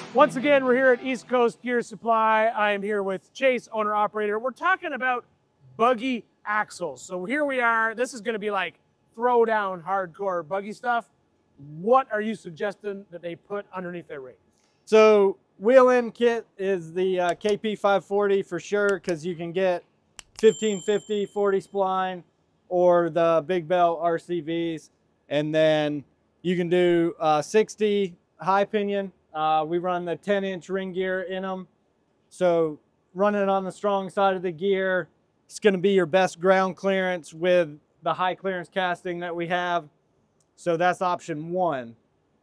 Once again, we're here at East Coast Gear Supply. I am here with Chase, owner-operator. We're talking about buggy axles. So here we are. This is going to be like throw-down hardcore buggy stuff. What are you suggesting that they put underneath their rig? So wheel end kit is the KP540 for sure, because you can get 1550 40 spline or the big belt RCVs, and then you can do 60 high pinion. We run the 10-inch ring gear in them. So running it on the strong side of the gear, it's going to be your best ground clearance with the high clearance casting that we have. So that's option one.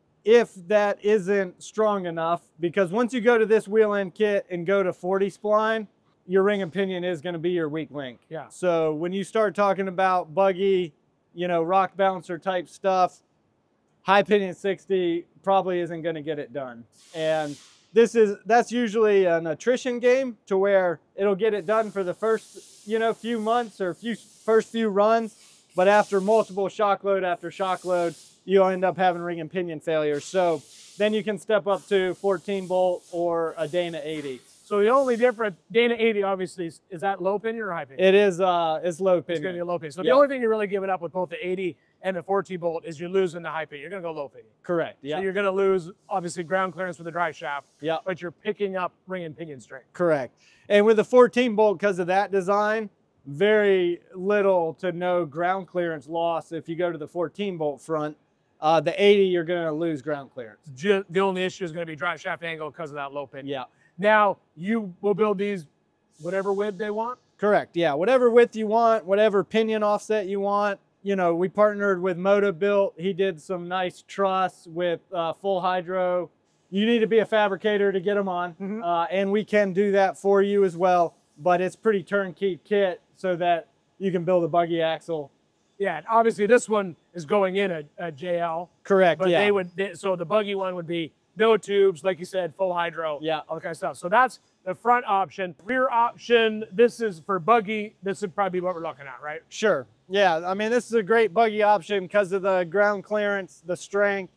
If that isn't strong enough, because once you go to this wheel end kit and go to 40 spline, your ring and pinion is going to be your weak link. Yeah. So when you start talking about buggy, you know, rock bouncer type stuff, high pinion 60 probably isn't going to get it done. And that's usually an attrition game to where it'll get it done for the first, few months or first few runs. But after multiple shock load after shock load, you'll end up having ring and pinion failures. So then you can step up to 14 bolt or a Dana 80. So the only difference, Dana 80 obviously, is that low pinion or high pinion? It is, it's low pinion. It's going to be a low pinion. So yeah. The only thing you're really giving up with both the 80 and the 14 bolt is you're losing the high pinion. You're going to go low pinion. Correct, yeah. So you're going to lose, obviously, ground clearance with the dry shaft, yeah. But you're picking up ring and pinion strength. Correct. And with the 14 bolt, because of that design, very little to no ground clearance loss if you go to the 14 bolt front. The 80, you're going to lose ground clearance. The only issue is going to be dry shaft angle because of that low pinion. Yeah. Now, you will build these whatever width they want? Correct, yeah. Whatever width you want, whatever pinion offset you want. We partnered with Moto Built. He did some nice truss with full hydro. You need to be a fabricator to get them on, and we can do that for you as well. But it's pretty turnkey kit so that you can build a buggy axle. Yeah, and obviously this one is going in a JL. Correct, but yeah. So the buggy one would be no tubes, like you said, full hydro, yeah, all that kind of stuff. So that's the front option. Rear option, this is for buggy. This would probably be what we're looking at, right? Sure. Yeah, I mean, this is a great buggy option because of the ground clearance, the strength,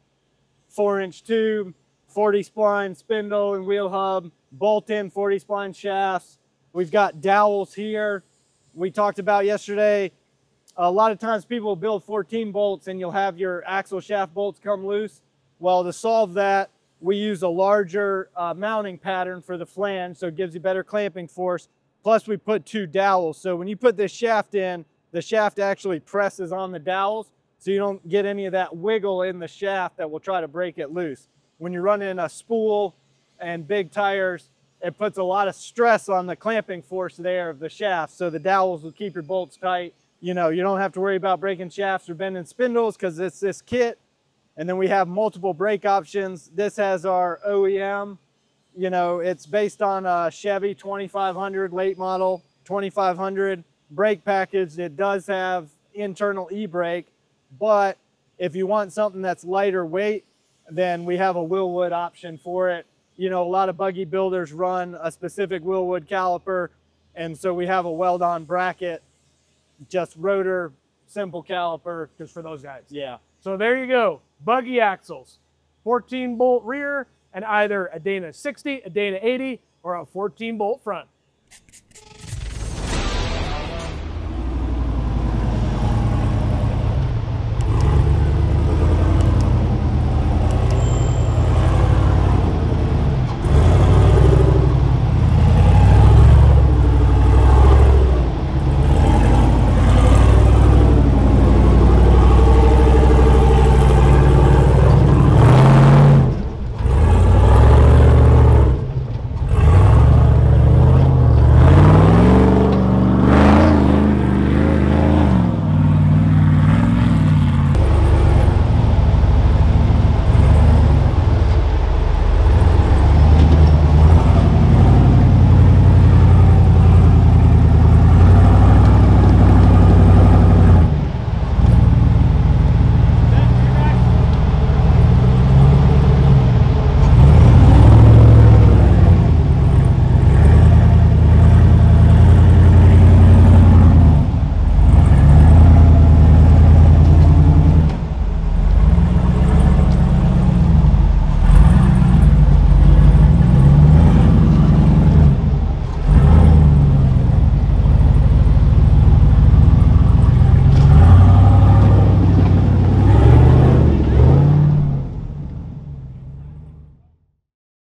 4-inch tube, 40 spline spindle and wheel hub, bolt-in 40 spline shafts. We've got dowels here. We talked about yesterday, a lot of times people build 14 bolts and you'll have your axle shaft bolts come loose. Well, to solve that, we use a larger mounting pattern for the flange, so it gives you better clamping force. Plus, we put 2 dowels. So when you put this shaft in, the shaft actually presses on the dowels, so you don't get any of that wiggle in the shaft that will try to break it loose. When you're running a spool and big tires, it puts a lot of stress on the clamping force there of the shaft, so the dowels will keep your bolts tight. You don't have to worry about breaking shafts or bending spindles because it's this kit. And then we have multiple brake options. This has our OEM. It's based on a Chevy 2500 late model, 2500 brake package. It does have internal e-brake, but if you want something that's lighter weight, then we have a Wilwood option for it. A lot of buggy builders run a specific Wilwood caliper, and so we have a weld-on bracket, just rotor, simple caliper. Just for those guys. Yeah. So there you go, buggy axles, 14 bolt rear, and either a Dana 60, a Dana 80, or a 14 bolt front.